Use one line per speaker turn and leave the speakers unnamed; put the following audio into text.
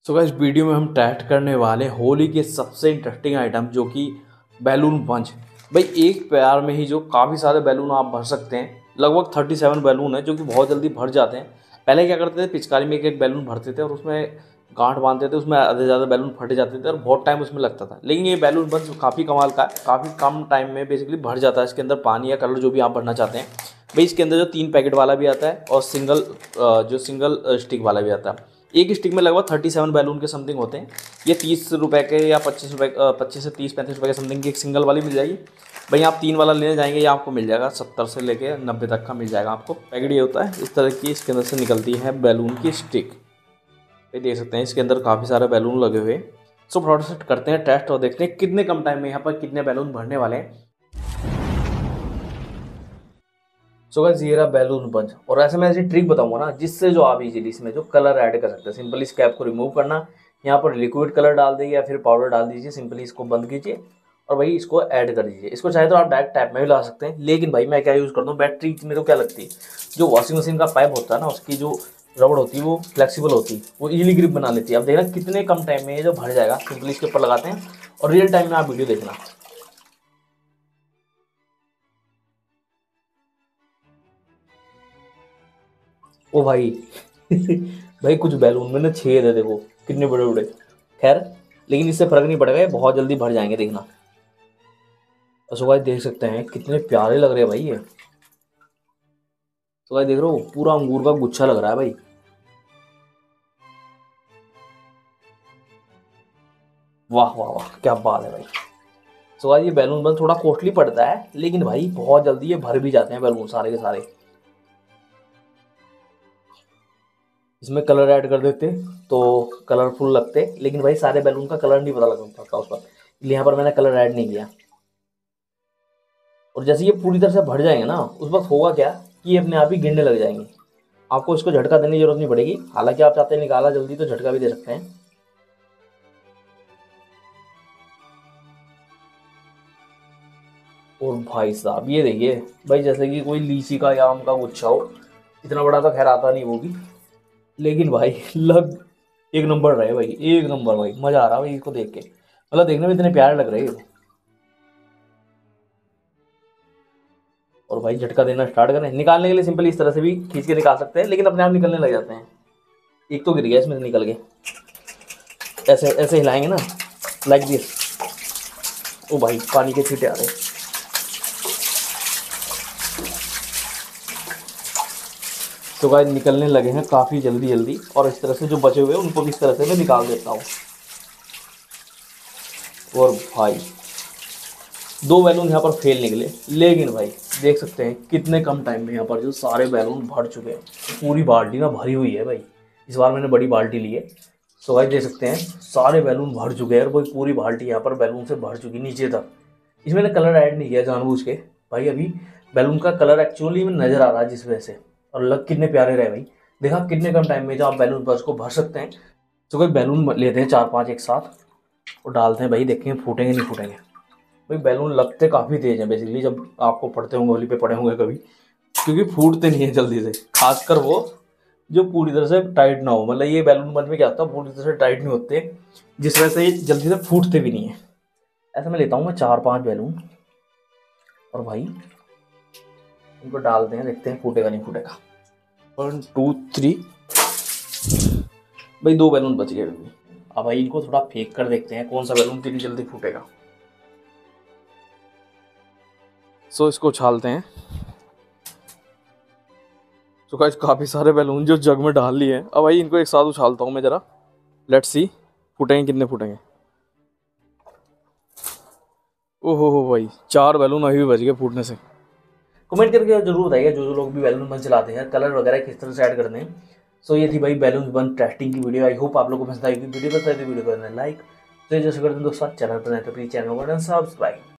So guys video में हम test करने वाले हैं होली के सबसे इंटरेस्टिंग आइटम जो कि बैलून बंच। भाई एक प्यार में ही जो काफ़ी सारे बैलून आप भर सकते हैं। लगभग 37 बैलून है जो कि बहुत जल्दी भर जाते हैं। पहले क्या करते थे, पिचकारी में एक एक बैलून भरते थे और उसमें गांठ बांधते थे, उसमें आधे ज़्यादा बैलून फट जाते थे और बहुत टाइम उसमें लगता था। लेकिन ये बैलून बंच काफ़ी कमाल का है, काफ़ी कम टाइम में बेसिकली भर जाता है। इसके अंदर पानी या कलर जो भी आप भरना चाहते हैं। भाई इसके अंदर जो 3 पैकेट वाला भी आता है और सिंगल स्टिक वाला भी आता है। एक स्टिक में लगभग 37 बैलून के समथिंग होते हैं। ये 30 रुपये के या 25 रुपये 25 से 30-35 रुपये के समथिंग की एक सिंगल वाली मिल जाएगी। भाई आप 3 वाला लेने जाएंगे या आपको मिल जाएगा 70 से लेके 90 तक का मिल जाएगा आपको। पैकेट ये होता है इस तरह की, इसके अंदर से निकलती है बैलून की स्टिक। ये देख सकते हैं इसके अंदर काफ़ी सारे बैलून लगे हुए। सो फटाफट करते हैं टेस्ट और देखते हैं कितने कम टाइम में यहाँ पर कितने बैलून भरने वाले हैं। सो गाइस ये रहा बैलून बंच, और ऐसे मैं ऐसी ट्रिक बताऊंगा ना जिससे जो आप इजीली इसमें जो कलर ऐड कर सकते हैं। सिंपली इस कैप को रिमूव करना, यहाँ पर लिक्विड कलर डाल दीजिए या फिर पाउडर डाल दीजिए। सिंपली इसको बंद कीजिए और भाई इसको ऐड कर दीजिए। इसको चाहे तो आप डायरेक्ट टैप में भी ला सकते हैं, लेकिन भाई मैं क्या यूज़ करता हूँ, बैटरी मेरे को क्या लगती है, जो वॉशिंग मशीन का पाइप होता है ना उसकी जो रबड़ होती है वो फ्लेक्सिबल होती है, वो इजीली ग्रिप बना लेती है। अब देखना कितने कम टाइम में ये जो भर जाएगा। सिंपली इसके ऊपर लगाते हैं और रियल टाइम में आप वीडियो देखना। ओ भाई भाई कुछ बैलून में ना छेद है, देखो कितने बड़े बड़े। खैर लेकिन इससे फर्क नहीं पड़ेगा, ये बहुत जल्दी भर जाएंगे, देखना। तो भाई देख सकते हैं कितने प्यारे लग रहे हैं भाई ये। तो भाई देख रहे हो पूरा अंगूर का गुच्छा लग रहा है भाई। वाह वाह वाह क्या बात है भाई। तो भाई ये बैलून बन थोड़ा कॉस्टली पड़ता है, लेकिन भाई बहुत जल्दी ये भर भी जाते हैं बैलून सारे के सारे। इसमें कलर ऐड कर देते तो कलरफुल लगते, लेकिन भाई सारे बैलून का कलर नहीं पता लग सकता उस पर, इसलिए यहाँ पर मैंने कलर ऐड नहीं किया। और जैसे ये पूरी तरह से भर जाएंगे ना, उस वक्त होगा क्या कि ये अपने आप ही गिरने लग जाएंगे। आपको इसको झटका देने की जरूरत नहीं पड़ेगी, हालांकि आप चाहते हैं निकाला जल्दी तो झटका भी दे सकते हैं। और भाई साहब ये देखिए भाई, जैसे कि कोई लीची का या आम का गुच्छा हो। इतना बड़ा तो खैर आता नहीं वो भी, लेकिन भाई लग एक नंबर रहे भाई, एक नंबर भाई। मजा आ रहा है भाई इसको देख के, मतलब देखने में इतने प्यारे लग रहे हैं। और भाई झटका देना स्टार्ट करें। निकालने के लिए सिंपली इस तरह से भी खींच के निकाल सकते हैं, लेकिन अपने आप निकलने लग जाते हैं। एक तो गिर गया इसमें से निकल के, ऐसे ऐसे हिलाएंगे ना, लाइक दिस। ओ भाई पानी के छींटे आ रहे। तो भाई निकलने लगे हैं काफ़ी जल्दी जल्दी, और इस तरह से जो बचे हुए हैं उनको भी इस तरह से मैं निकाल देता हूँ। और भाई 2 बैलून यहाँ पर फेल निकले, लेकिन भाई देख सकते हैं कितने कम टाइम में यहाँ पर जो सारे बैलून भर चुके हैं। पूरी बाल्टी ना भरी हुई है भाई, इस बार मैंने बड़ी बाल्टी ली है। सो भाई देख सकते हैं सारे बैलून भर चुके हैं, और भाई पूरी बाल्टी यहाँ पर बैलून से भर चुकी नीचे तक। इसमें मैंने कलर ऐड नहीं किया जानबूझ के भाई। अभी बैलून का कलर एक्चुअली में नज़र आ रहा है जिस वजह से, और लग कितने प्यारे रहे भाई। देखा कितने कम टाइम में जो आप बैलून बस को भर सकते हैं। तो कोई बैलून लेते हैं 4-5 एक साथ और डालते हैं भाई, देखें फूटेंगे नहीं फूटेंगे। भाई बैलून लगते काफ़ी तेज हैं बेसिकली, जब आपको पढ़ते होंगे होली पे पड़े होंगे कभी, क्योंकि फूटते नहीं है जल्दी से। खासकर वो जो पूरी तरह से टाइट ना हो, मतलब ये बैलून बंच में क्या होता है पूरी तरह से टाइट नहीं होते, जिस वजह से ये जल्दी से फूटते भी नहीं है। ऐसा मैं लेता हूँ मैं 4-5 बैलून, और भाई इनको डालते हैं, देखते हैं फूटेगा नहीं फूटेगा। 1 2 3। भाई 2 बैलून बच गए अभी। अब भाई इनको थोड़ा फेंक कर देखते हैं कौन सा बैलून कितनी जल्दी फूटेगा। सो इसको उछालते हैं। तो गाइस काफ़ी सारे बैलून जो जग में डाल लिए हैं, अब भाई इनको एक साथ उछालता हूँ मैं ज़रा। लेट्स सी फूटेंगे कितने फूटेंगे। ओहो हो भाई 4 बैलून अभी भी बच गए फूटने से। कमेंट करके जरूर बताइए जो जो लोग भी बैलून बन चलाते हैं, कलर वगैरह किस तरह से ऐड करते हैं। सो ये थी भाई बैलून बन टेस्टिंग की वीडियो। आई होप आप लोगों को पसंद आएगी। वीडियो पसंद आए तो वीडियो को करना लाइक, तो जैसे करते हैं दोस्तों चैनल पर नए तो प्लीज चैनल को सब्सक्राइब।